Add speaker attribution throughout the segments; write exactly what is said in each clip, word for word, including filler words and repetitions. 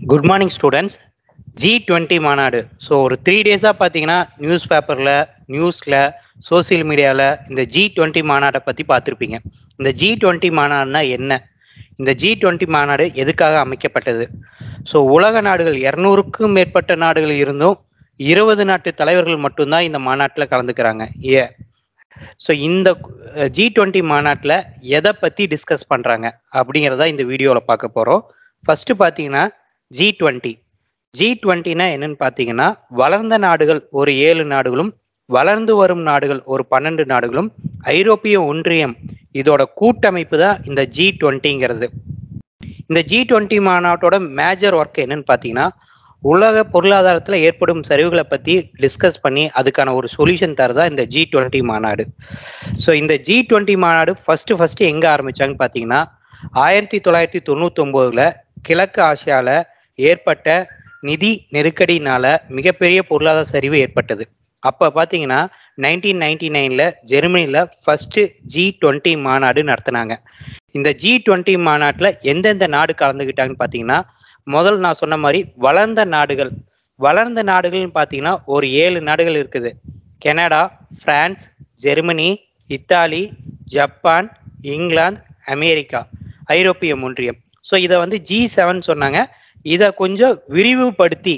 Speaker 1: Good morning students. G twenty மாநாடு. So ஒரு three டேஸாக பார்த்தீங்கன்னா நியூஸ் பேப்பரில், நியூஸில், சோசியல் மீடியாவில் இந்த ஜி டுவெண்ட்டி மாநாட்டை பற்றி பார்த்துருப்பீங்க. இந்த ஜி டுவெண்ட்டி மாநாடுனா என்ன? இந்த ஜி டுவெண்ட்டி மாநாடு எதுக்காக அமைக்கப்பட்டது? ஸோ உலக நாடுகள் இரநூறுக்கும் மேற்பட்ட நாடுகள் இருந்தும் இருபது நாட்டு தலைவர்கள் மட்டும்தான் இந்த மாநாட்டில் கலந்துக்கிறாங்க. ஏ ஸோ இந்த ஜி டுவெண்ட்டி மாநாட்டில் எதை பற்றி டிஸ்கஸ் பண்ணுறாங்க அப்படிங்கிறத இந்த வீடியோவில் பார்க்க போகிறோம். ஃபஸ்ட்டு பார்த்தீங்கன்னா ஜி டுவெண்ட்டி. ஜி டுவெண்ட்டினா என்னன்னு பார்த்தீங்கன்னா, வளர்ந்த நாடுகள் ஒரு ஏழு நாடுகளும், வளர்ந்து வரும் நாடுகள் ஒரு பன்னெண்டு நாடுகளும், ஐரோப்பிய ஒன்றியம் இதோட கூட்டமைப்பு தான் இந்த ஜி டுவெண்ட்டிங்கிறது. இந்த ஜி டுவெண்ட்டி மாநாட்டோட மேஜர் ஒர்க் என்னன்னு பார்த்தீங்கன்னா, உலக பொருளாதாரத்தில் ஏற்படும் சரிவுகளை பற்றி டிஸ்கஸ் பண்ணி அதுக்கான ஒரு சொல்யூஷன் தரதா இந்த ஜி டுவெண்ட்டி மாநாடு. ஸோ இந்த ஜி டுவெண்ட்டி மாநாடு ஃபஸ்ட்டு ஃபஸ்ட்டு எங்கே ஆரம்பித்தாங்கன்னு பார்த்தீங்கன்னா, ஆயிரத்தி தொள்ளாயிரத்தி தொண்ணூற்றி ஒம்போதில் கிழக்கு ஆசியாவில் ஏற்பட்ட நிதி நெருக்கடினால மிகப்பெரிய பொருளாதார சரிவு ஏற்பட்டது. அப்போ பார்த்தீங்கன்னா நைன்டீன் நைன்டி நைனில் ஜெர்மனியில் ஃபஸ்ட்டு ஜி டுவெண்ட்டி மாநாடு நடத்தினாங்க. இந்த ஜி டுவெண்ட்டி மாநாட்டில் எந்தெந்த நாடு கலந்துக்கிட்டாங்கன்னு பார்த்தீங்கன்னா, முதல் நான் சொன்ன மாதிரி வளர்ந்த நாடுகள். வளர்ந்த நாடுகள்னு பார்த்தீங்கன்னா ஒரு ஏழு நாடுகள் இருக்குது. Canada, France, Germany, Italy, Japan, இங்கிலாந்து, அமெரிக்கா, ஐரோப்பிய ஒன்றியம். ஸோ இதை வந்து ஜி செவன் சொன்னாங்க. இதை கொஞ்சம் விரிவுபடுத்தி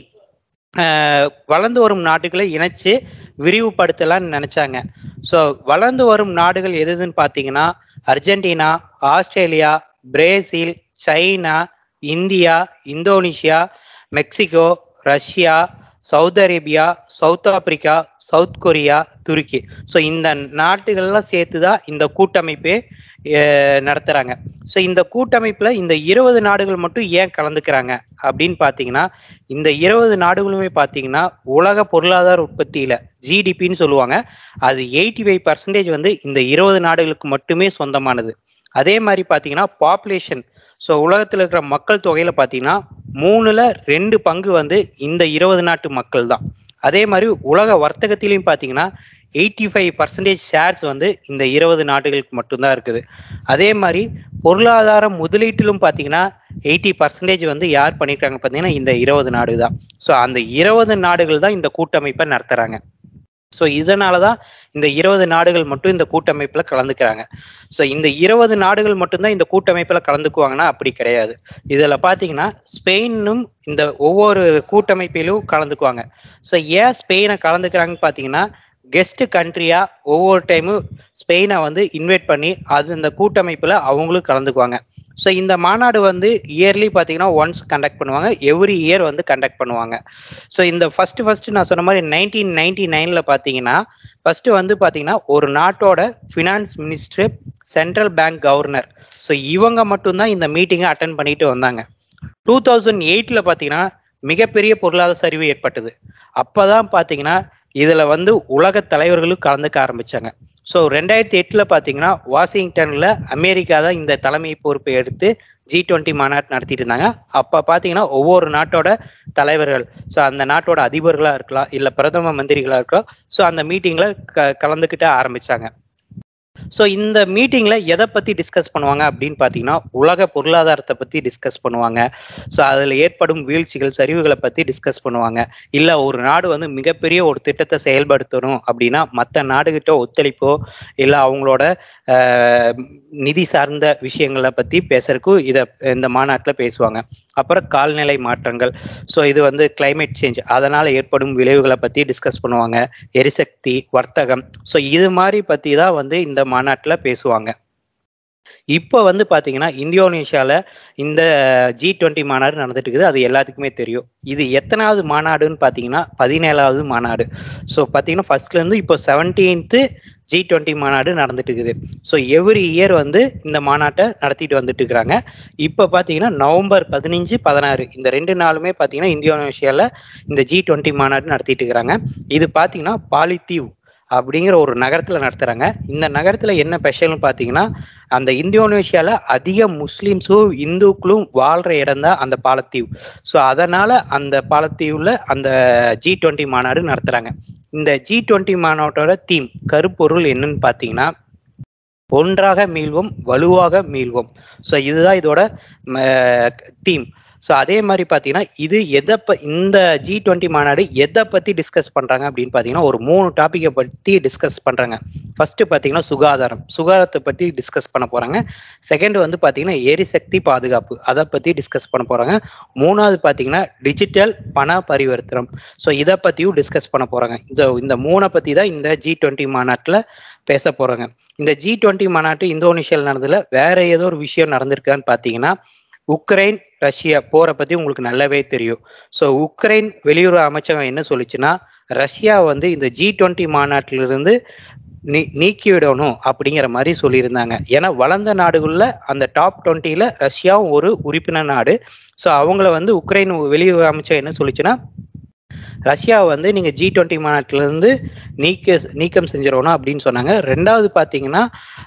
Speaker 1: வளர்ந்து வரும் நாடுகளை இணைச்சு விரிவுபடுத்தலான்னு நினச்சாங்க. ஸோ வளர்ந்து வரும் நாடுகள் எதுன்னு பார்த்தீங்கன்னா, Argentina, Australia, Brazil, China, India, Indonesia, Mexico, Russia, Saudi Arabia, South Africa, South Korea, துருக்கி. ஸோ இந்த நாட்டுகள்லாம் சேர்த்து தான் இந்த கூட்டமைப்பே நடத்துகிறாங்க. ஸோ இந்த கூட்டமைப்பில் இந்த இருபது நாடுகள் மட்டும் ஏன் கலந்துக்கிறாங்க அப்படின்னு பார்த்தீங்கன்னா, இந்த இருபது நாடுகளுமே பார்த்தீங்கன்னா உலக பொருளாதார உற்பத்தியில் ஜிடிபின்னு சொல்லுவாங்க, அது எயிட்டி ஃபைவ் பர்சன்டேஜ் வந்து இந்த இருபது நாடுகளுக்கு மட்டுமே சொந்தமானது. அதே மாதிரி பார்த்தீங்கன்னா பாப்புலேஷன், ஸோ உலகத்தில் இருக்கிற மக்கள் தொகையில் பார்த்தீங்கன்னா மூணுல ரெண்டு பங்கு வந்து இந்த இருபது நாட்டு மக்கள் தான். அதே மாதிரி உலக வர்த்தகத்திலையும் பார்த்தீங்கன்னா எயிட்டி ஃபைவ் பர்சன்டேஜ் ஷேர்ஸ் வந்து இந்த இருபது நாடுகளுக்கு மட்டும்தான் இருக்குது. அதே மாதிரி பொருளாதார முதலீட்டிலும் பார்த்தீங்கன்னா எயிட்டி பர்சன்டேஜ் வந்து யார் பண்ணியிருக்காங்க பார்த்தீங்கன்னா இந்த இருபது நாடு தான். ஸோ அந்த இருபது நாடுகள் தான் இந்த கூட்டமைப்பை நடத்துகிறாங்க. ஸோ இதனால தான் இந்த இருபது நாடுகள் மட்டும் இந்த கூட்டமைப்பில் கலந்துக்கிறாங்க. ஸோ இந்த இருபது நாடுகள் மட்டும்தான் இந்த கூட்டமைப்பில் கலந்துக்குவாங்கன்னா அப்படி கிடையாது. இதில் பார்த்தீங்கன்னா ஸ்பெயினும் இந்த ஒவ்வொரு கூட்டமைப்பிலும் கலந்துக்குவாங்க. ஸோ ஏன் ஸ்பெயினை கலந்துக்கிறாங்கன்னு பார்த்தீங்கன்னா, கெஸ்ட் கண்ட்ரியா ஒவ்வொரு டைமும் ஸ்பெயினை வந்து இன்வைட் பண்ணி அது இந்த கூட்டமைப்பில் அவங்களும் கலந்துக்குவாங்க. ஸோ இந்த மாநாடு வந்து இயர்லி பார்த்தீங்கன்னா ஒன்ஸ் கண்டக்ட் பண்ணுவாங்க, எவ்ரி இயர் வந்து கண்டக்ட் பண்ணுவாங்க. ஸோ இந்த ஃபர்ஸ்ட் ஃபர்ஸ்ட் நான் சொன்ன மாதிரி நைன்டீன் நைன்டி நைனில் பார்த்தீங்கன்னா ஃபர்ஸ்ட் வந்து பார்த்தீங்கன்னா ஒரு நாட்டோட finance minister, central bank governor, so இவங்க மட்டும்தான் இந்த மீட்டிங்கை அட்டன் பண்ணிட்டு வந்தாங்க. டூ தௌசண்ட் எயிட்டில் பார்த்தீங்கன்னா மிகப்பெரிய பொருளாதார சரிவு ஏற்பட்டது. அப்போ தான் பார்த்தீங்கன்னா இதில் வந்து உலக தலைவர்களும் கலந்துக்க ஆரம்பித்தாங்க. ஸோ ரெண்டாயிரத்தி எட்டில் பார்த்தீங்கன்னா வாஷிங்டனில் அமெரிக்கா தான் இந்த தலைமை பொறுப்பை எடுத்து ஜி டுவெண்ட்டி மாநாடு நடத்திட்டு இருந்தாங்க. அப்போ பார்த்தீங்கன்னா ஒவ்வொரு நாட்டோட தலைவர்கள், ஸோ அந்த நாட்டோட அதிபர்களாக இருக்கலாம், இல்லை பிரதம மந்திரிகளாக இருக்கலாம், ஸோ அந்த மீட்டிங்கில் க கலந்துக்கிட்ட ஆரம்பித்தாங்க. ஸோ இந்த மீட்டிங்கில் எதை பற்றி டிஸ்கஸ் பண்ணுவாங்க அப்படின்னு பார்த்தீங்கன்னா, உலக பொருளாதாரத்தை பற்றி டிஸ்கஸ் பண்ணுவாங்க. ஸோ அதில் ஏற்படும் வீழ்ச்சிகள், சரிவுகளை பற்றி டிஸ்கஸ் பண்ணுவாங்க. இல்லை ஒரு நாடு வந்து மிகப்பெரிய ஒரு திட்டத்தை செயல்படுத்தணும் அப்படின்னா மற்ற நாடுகிட்ட ஒத்துழைப்போ இல்லை அவங்களோட நிதி சார்ந்த விஷயங்களை பற்றி பேசுறதுக்கும் இதை இந்த மாநாட்டில் பேசுவாங்க. அப்புறம் கால்நிலை மாற்றங்கள், ஸோ இது வந்து கிளைமேட் சேஞ்ச், அதனால் ஏற்படும் விளைவுகளை பற்றி டிஸ்கஸ் பண்ணுவாங்க. எரிசக்தி, வர்த்தகம், ஸோ இது மாதிரி பற்றி தான் வந்து இந்த மாநாட்டில் பேசுவாங்க. இப்போ வந்து பார்த்தீங்கன்னா இந்தோனேஷியாவில் இந்த ஜி டுவெண்ட்டி மாநாடு நடந்துட்டு இருக்குது, அது எல்லாத்துக்குமே தெரியும். இது எத்தனாவது மாநாடுன்னு பார்த்தீங்கன்னா பதினேழாவது மாநாடு. ஸோ பார்த்தீங்கன்னா ஃபர்ஸ்ட்லேருந்து இப்போ செவன்டீன்த்து ஜி டுவெண்ட்டி மாநாடு நடந்துட்டு இருக்குது. ஸோ எவ்ரி இயர் வந்து இந்த மாநாட்டை நடத்திட்டு வந்துட்டு இருக்கிறாங்க. இப்போ பார்த்தீங்கன்னா நவம்பர் பதினஞ்சு பதினாறு இந்த ரெண்டு நாளுமே பார்த்தீங்கன்னா இந்தோனேஷியாவில் இந்த ஜி டுவெண்ட்டி மாநாடு நடத்திட்டு இருக்கிறாங்க. இது பார்த்தீங்கன்னா பாலித்தீவ் அப்படிங்கிற ஒரு நகரத்தில் நடத்துகிறாங்க. இந்த நகரத்தில் என்ன ஸ்பெஷல்னு பார்த்தீங்கன்னா, அந்த இந்தோனேஷியாவில் அதிக முஸ்லீம்ஸும் இந்துக்களும் வாழ்கிற இடம் தான் அந்த பாலத்தீவு. ஸோ அதனால் அந்த பாலத்தீவில் அந்த ஜி டுவெண்ட்டி மாநாடு நடத்துகிறாங்க. இந்த ஜி டுவெண்ட்டி மாநாட்டோட தீம், கருப்பொருள் என்னன்னு பார்த்தீங்கன்னா, ஒன்றாக மீள்வோம், வலுவாக மீள்வோம். ஸோ இதுதான் இதோட தீம். ஸோ அதே மாதிரி பார்த்தீங்கன்னா இது எதை ப இந்த ஜி டுவெண்ட்டி மாநாடு எதை பற்றி டிஸ்கஸ் பண்ணுறாங்க அப்படின்னு பார்த்தீங்கன்னா ஒரு மூணு டாப்பிக்கை பற்றி டிஸ்கஸ் பண்ணுறாங்க. ஃபர்ஸ்ட் பார்த்தீங்கன்னா சுகாதாரம் சுகாதாரத்தை பற்றி டிஸ்கஸ் பண்ண போகிறாங்க. செகண்ட் வந்து பார்த்தீங்கன்னா எரிசக்தி பாதுகாப்பு அதை பற்றி டிஸ்கஸ் பண்ண போகிறாங்க. மூணாவது பார்த்தீங்கன்னா டிஜிட்டல் பண பரிவர்த்தனம். ஸோ இதை பற்றியும் டிஸ்கஸ் பண்ண போகிறாங்க. இந்த இந்த மூணை பற்றி தான் இந்த ஜி டுவெண்ட்டி மாநாட்டில் பேச போகிறாங்க. இந்த ஜி டுவெண்ட்டி மாநாட்டு இந்தோனேஷியாவில் நடந்ததுல வேற ஏதோ ஒரு விஷயம் நடந்திருக்கான்னு பார்த்தீங்கன்னா உக்ரைன் ரஷ்யா போரை பற்றி உங்களுக்கு நல்லாவே தெரியும். ஸோ உக்ரைன் வெளியுறவு அமைச்சகம் என்ன சொல்லிச்சுன்னா ரஷ்யா வந்து இந்த ஜி டுவெண்ட்டி மாநாட்டிலிருந்து நீ நீக்கிவிடணும் அப்படிங்கிற மாதிரி சொல்லியிருந்தாங்க. ஏன்னா வளர்ந்த நாடுகளில் அந்த டாப் டுவெண்ட்டியில் ரஷ்யாவும் ஒரு உறுப்பினர் நாடு. ஸோ அவங்கள வந்து உக்ரைன் வெளியுறவு அமைச்சகம் என்ன சொல்லிச்சுன்னா ரஷ்யா வந்து நீங்கள் ஜி டுவெண்ட்டி மாநாட்டிலேருந்து நீக்க நீக்கம் செஞ்சிடணும் அப்படின்னு சொன்னாங்க. ரெண்டாவது பார்த்தீங்கன்னா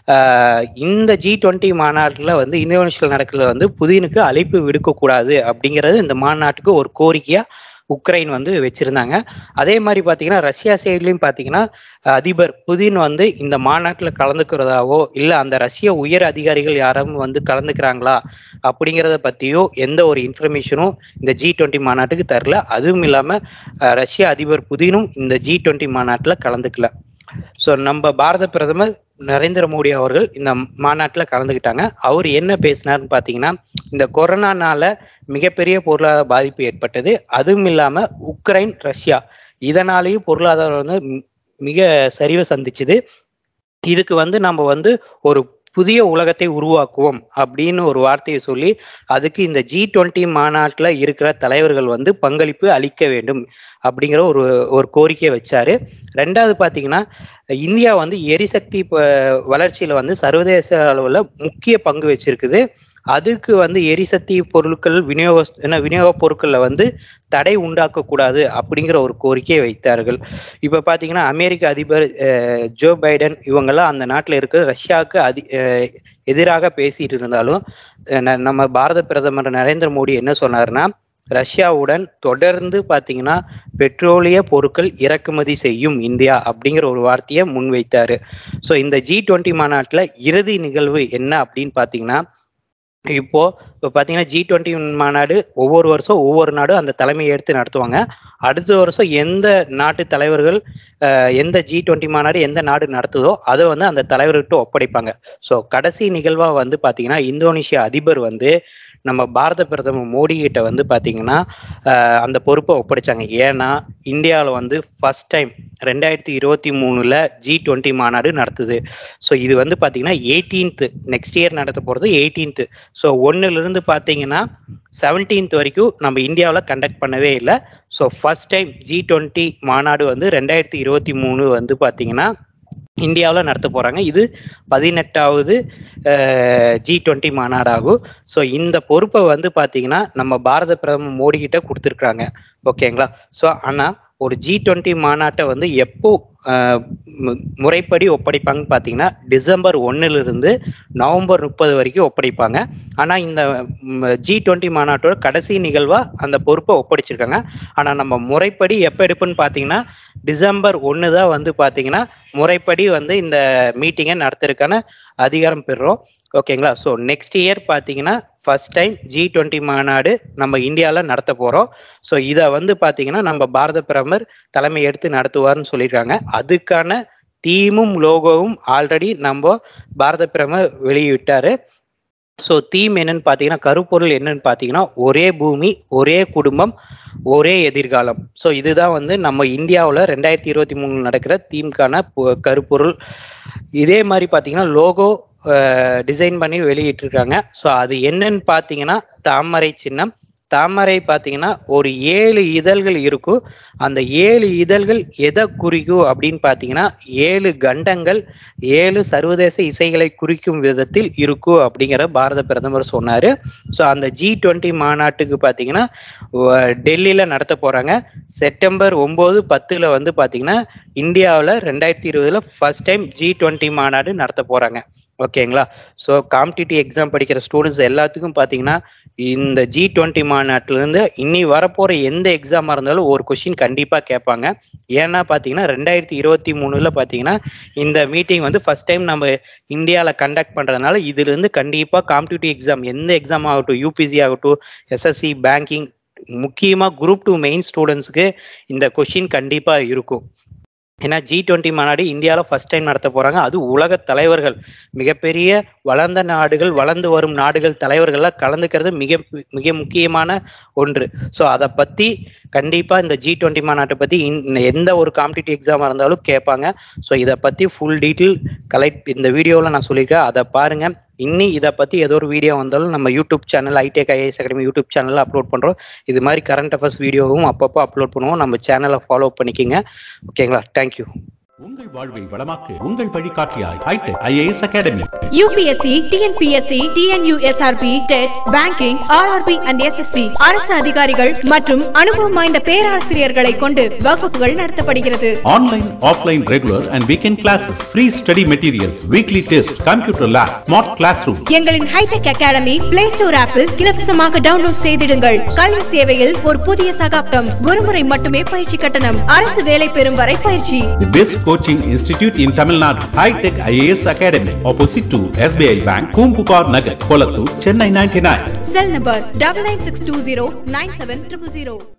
Speaker 1: இந்த ஜி டுவெண்ட்டி மாநாட்டில் வந்து இந்தோனேஷியாவில் நடக்கிறத வந்து புதினுக்கு அழைப்பு விடுக்கக்கூடாது அப்படிங்கிறது இந்த மாநாட்டுக்கு ஒரு கோரிக்கையாக உக்ரைன் வந்து வச்சிருந்தாங்க. அதே மாதிரி பார்த்தீங்கன்னா ரஷ்யா சைட்லையும் பார்த்தீங்கன்னா அதிபர் புதின் வந்து இந்த மாநாட்டில் கலந்துக்கிறதாவோ இல்லை அந்த ரஷ்ய உயர் அதிகாரிகள் யாரும் வந்து கலந்துக்கிறாங்களா அப்படிங்கிறத பற்றியோ எந்த ஒரு இன்ஃபர்மேஷனும் இந்த ஜி டுவெண்ட்டி மாநாட்டுக்கு தரல. அதுவும் இல்லாமல் ரஷ்ய அதிபர் புதினும் இந்த ஜி டுவெண்ட்டி மாநாட்டில் கலந்துக்கல. ஸோ நம்ம பாரத பிரதமர் நரேந்திர மோடி அவர்கள் இந்த மாநாட்டில் கலந்துக்கிட்டாங்க. அவர் என்ன பேசினார்னு பார்த்தீங்கன்னா இந்த கொரோனானால மிகப்பெரிய பொருளாதார பாதிப்பு ஏற்பட்டது. அதுவும் இல்லாமல் உக்ரைன் ரஷ்யா இதனாலேயும் பொருளாதாரம் வந்து மிக சரிவை சந்திச்சுது. இதுக்கு வந்து நம்ம வந்து ஒரு புதிய உலகத்தை உருவாக்குவோம் அப்படின்னு ஒரு வார்த்தையை சொல்லி அதுக்கு இந்த ஜி டுவெண்ட்டி மாநாட்டில் இருக்கிற தலைவர்கள் வந்து பங்களிப்பு அளிக்க வேண்டும் அப்படிங்கிற ஒரு ஒரு கோரிக்கையை வச்சாரு. ரெண்டாவது பார்த்தீங்கன்னா இந்தியா வந்து எரிசக்தி வளர்ச்சியில் வந்து சர்வதேச அளவில் முக்கிய பங்கு வச்சிருக்குது. அதுக்கு வந்து எரிசக்தி பொருட்கள் விநியோக என்ன விநியோக பொருட்களில் வந்து தடை உண்டாக்கக்கூடாது அப்படிங்கிற ஒரு கோரிக்கையை வைத்தார்கள். இப்போ பார்த்தீங்கன்னா அமெரிக்க அதிபர் ஜோ பைடன் இவங்கெல்லாம் அந்த நாட்டில் இருக்கிற ரஷ்யாவுக்கு அதி எதிராக பேசிட்டு இருந்தாலும் நம்ம பாரத பிரதமர் நரேந்திர மோடி என்ன சொன்னார்னா ரஷ்யாவுடன் தொடர்ந்து பார்த்தீங்கன்னா பெட்ரோலிய பொருட்கள் இறக்குமதி செய்யும் இந்தியா அப்படிங்கிற ஒரு வார்த்தையை முன்வைத்தாரு. ஸோ இந்த ஜி டுவெண்ட்டி மாநாட்டில் இறுதி நிகழ்வு என்ன அப்படின்னு பார்த்தீங்கன்னா இப்போ இப்போ பார்த்தீங்கன்னா ஜி டுவெண்ட்டி மாநாடு ஒவ்வொரு வருஷம் ஒவ்வொரு நாடும் அந்த தலைமையை எடுத்து நடத்துவாங்க. அடுத்த வருஷம் எந்த நாட்டு தலைவர்கள் எந்த ஜி டுவெண்ட்டி மாநாடு எந்த நாடு நடத்துதோ அதை வந்து அந்த தலைவர்கிட்ட ஒப்படைப்பாங்க. ஸோ கடைசி நிகழ்வாக வந்து பார்த்தீங்கன்னா இந்தோனேஷியா அதிபர் வந்து நம்ம பாரத பிரதமர் மோடி கிட்ட வந்து பார்த்தீங்கன்னா அந்த பொறுப்பை ஒப்படைச்சாங்க. ஏன்னா இந்தியாவில் வந்து ஃபர்ஸ்ட் டைம் ரெண்டாயிரத்தி இருபத்தி மூணுல ஜி டுவெண்ட்டி மாநாடு நடத்துது. ஸோ இது வந்து பார்த்தீங்கன்னா எயிட்டீன்த்து நெக்ஸ்ட் இயர் நடத்த போகிறது எயிட்டீன்த்து. ஸோ ஒன்னுலேருந்து பார்த்தீங்கன்னா செவன்டீன்த் வரைக்கும் நம்ம இந்தியாவில் கண்டக்ட் பண்ணவே இல்லை. So first time G twenty மாநாடு வந்து ரெண்டாயிரத்தி இருபத்தி மூணு வந்து பார்த்தீங்கன்னா இந்தியாவில் நடத்த போகிறாங்க. இது பதினெட்டாவது ஜி டுவெண்ட்டி மாநாடாகும். ஸோ இந்த பொறுப்பை வந்து பார்த்தீங்கன்னா நம்ம பாரத பிரதமர் மோடி கிட்ட கொடுத்துருக்குறாங்க. ஓகேங்களா? ஸோ ஆனால் ஒரு ஜி டுவெண்ட்டி மாநாட்டை வந்து எப்போ முறைப்படி ஒப்படைப்பாங்கன்னு பார்த்தீங்கன்னா டிசம்பர் ஒன்னுலேருந்து நவம்பர் முப்பது வரைக்கும் ஒப்படைப்பாங்க. ஆனால் இந்த ஜி டுவெண்ட்டி மாநாட்டோட கடைசி நிகழ்வாக அந்த பொறுப்பை ஒப்படைச்சிருக்காங்க. ஆனால் நம்ம முறைப்படி எப்போ எடுப்புன்னு பார்த்தீங்கன்னா டிசம்பர் ஒன்று தான் வந்து பார்த்தீங்கன்னா முறைப்படி வந்து இந்த மீட்டிங்கை நடத்துறதுக்கான அதிகாரம் பெறுறோம். ஓகேங்களா? ஸோ நெக்ஸ்ட் இயர் பார்த்தீங்கன்னா ஃபர்ஸ்ட் டைம் ஜி டுவெண்ட்டி மாநாடு நம்ம இந்தியாவில் நடத்த போகிறோம். ஸோ இதை வந்து பார்த்தீங்கன்னா நம்ம பாரத பிரதமர் தலைமை எடுத்து நடத்துவார்னு சொல்லியிருக்காங்க. அதுக்கான தீமும் லோகோவும் ஆல்ரெடி நம்ம பாரத பிரதமர் வெளியிட்டார். ஸோ தீம் என்னன்னு பார்த்தீங்கன்னா கருப்பொருள் என்னன்னு பார்த்தீங்கன்னா ஒரே பூமி ஒரே குடும்பம் ஒரே எதிர்காலம். ஸோ இதுதான் வந்து நம்ம இந்தியாவில் ரெண்டாயிரத்தி இருபத்தி மூணு நடக்கிற தீம்கான கருப்பொருள். இதே மாதிரி பார்த்தீங்கன்னா லோகோ டிசைன் பண்ணி வெளியிட்டிருக்காங்க. ஸோ அது என்னன்னு பார்த்தீங்கன்னா தாமரை சின்னம். தாமரை பார்த்தீங்கன்னா ஒரு ஏழு இதழ்கள் இருக்கும். அந்த ஏழு இதழ்கள் எதை குறிக்கும் அப்படின்னு பார்த்தீங்கன்னா ஏழு கண்டங்கள் ஏழு சர்வதேச இசைகளை குறிக்கும் விதத்தில் இருக்கும் அப்படிங்கிற பாரத பிரதமர் சொன்னார். ஸோ அந்த ஜி டுவெண்ட்டி மாநாட்டுக்கு பார்த்தீங்கன்னா டெல்லியில் நடத்த போகிறாங்க. செப்டம்பர் ஒம்பது பத்தில் வந்து பார்த்தீங்கன்னா இந்தியாவில் ரெண்டாயிரத்தி இருபதுல ஃபர்ஸ்ட் டைம் ஜி டுவெண்ட்டி மாநாடு நடத்த போகிறாங்க. ஓகேங்களா? ஸோ காம்படிட்டிவ் எக்ஸாம் படிக்கிற ஸ்டூடெண்ட்ஸ் எல்லாத்துக்கும் பார்த்தீங்கன்னா, இந்த ஜி டுவெண்ட்டி மாநாட்டிலேருந்து இனி வரப்போற எந்த எக்ஸாமா இருந்தாலும் ஒரு கொஸ்டின் கண்டிப்பா கேட்பாங்க. ஏன்னா பார்த்தீங்கன்னா, இரண்டாயிரத்து இருபத்தி மூணுல பார்த்தீங்கன்னா, இந்த மீட்டிங் வந்து ஃபர்ஸ்ட் டைம் நம்ம இந்தியால கண்டக்ட் பண்றதுனால, இதிலிருந்து கண்டிப்பா காம்படிட்டிவ் எக்ஸாம் எந்த எக்ஸாம் ஆகட்டும், யூபிஎஸ்சி ஆகட்டும், எஸ்எஸ்சி, பேங்கிங், முக்கியமா குரூப் டூ மெயின் ஸ்டூடெண்ட்ஸ்க்கு இந்த கொஸ்டின் கண்டிப்பா இருக்கும். ஏன்னா ஜி டுவெண்ட்டி மாநாடு இந்தியாவில் ஃபர்ஸ்ட் டைம் நடத்த போறாங்க. அது உலக தலைவர்கள், மிகப்பெரிய வளர்ந்த நாடுகள், வளர்ந்து வரும் நாடுகள் தலைவர்கள்லாம் கலந்துக்கிறது மிக மிக முக்கியமான ஒன்று. ஸோ அதை பத்தி கண்டிப்பா இந்த ஜி டுவெண்ட்டி மாநாட்டை பத்தி எந்த ஒரு காம்படிட்டிவ் எக்ஸாமா இருந்தாலும் கேட்பாங்க. ஸோ இதை பத்தி ஃபுல் டீட்டெயில் கலெக்ட் இந்த வீடியோவில் நான் சொல்லியிருக்கேன். அதை பாருங்க. இன்னி இதை பத்தி ஏதோ ஒரு வீடியோ வந்தாலும் நம்ம YouTube channel Hitech IAS academy YouTube சேனல்ல அப்லோட் பண்றோம். இது மாதிரி கரண்ட் அஃபேர்ஸ் வீடியோவும் அப்பப்போ அப்லோட் பண்ணுவோம். நம்ம சேனலை ஃபாலோ பண்ணிக்கோங்க. ஓகேங்களா? தேங்க்யூ.
Speaker 2: உங்கள் வாழ்வை வளமாக்க உங்கள் வழிகாட்டியாய் Hitech IAS academy.
Speaker 3: U P S C, T N P S C, T N U S R B, T E T, Banking, R R B and S S C அரசு அதிகாரிகள் மற்றும் அனுபவம் வாய்ந்த பேராசிரியர்களை கொண்டு வகுப்புகள் நடத்தப்படுகிறது.
Speaker 2: Online, offline, regular and weekend classes, free study materials, weekly test, computer lab, smart classroom.
Speaker 3: எங்களின் Hitech academy Play Store ஆப்பில் இலவசமாக டவுன்லோட் செய்திடுங்கள். கல்வி சேவையில் ஒரு புதிய சகாப்தம். ஒருமுறை மட்டுமே பயிற்சி கட்டணம். அரசு வேலை பெறும் வரை பயிற்சி.
Speaker 2: The best coaching institute in Tamil Nadu, Hitech I A S Academy, opposite to S B I Bank, Poompukar, Nagar, Kolathur, Chennai ninety-nine.
Speaker 3: Cell number nine nine six two zero nine seven zero zero zero.